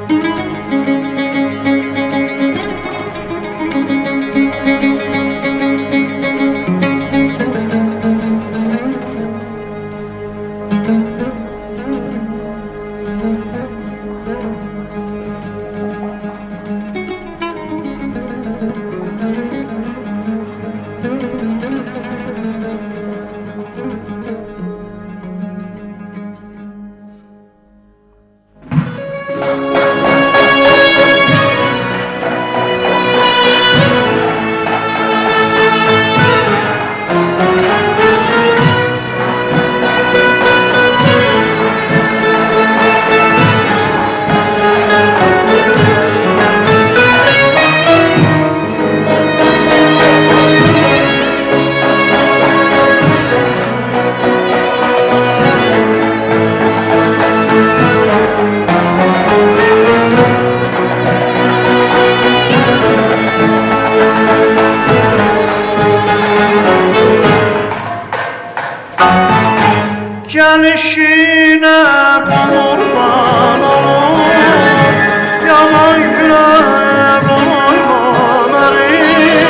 Gelişine kurban olur, yalan güler oymaları.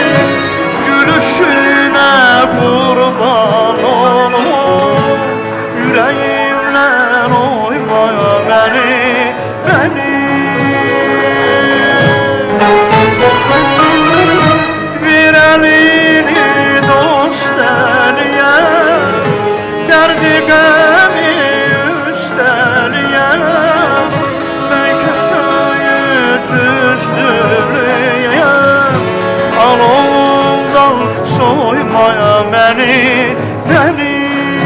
Gülüşüne kurban olur, yüreğimle oymaya beni, beni. Bir elini dost eliye, derdi gemi üsteliye, belki söğüt üstülüye, al oğuldan soymaya beni, beni.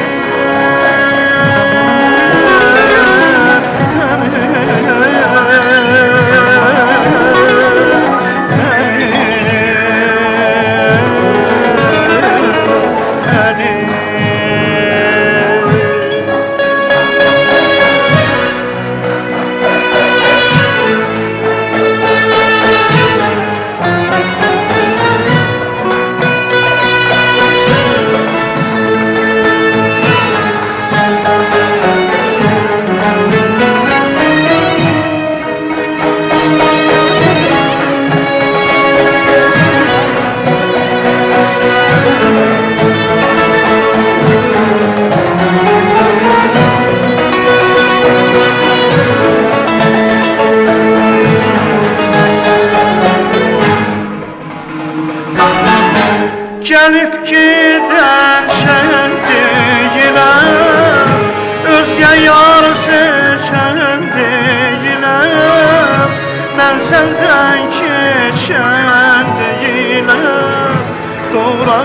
Gelip giden şendiğine, özge yar seçen değilim. Ben senden geçen değilim. Doğra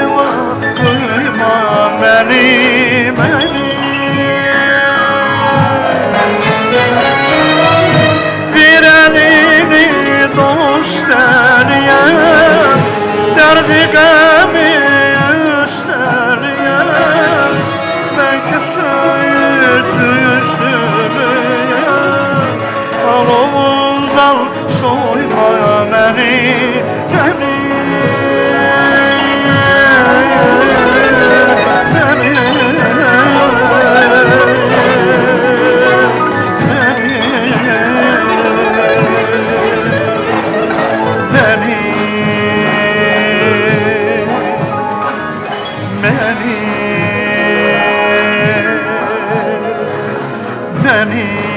kıyma beni, beni. Bir elini dost eliye, derdi gemi üsteliye, belki söğüt üstülüye, al oğuldan soymaya beni, beni. Beni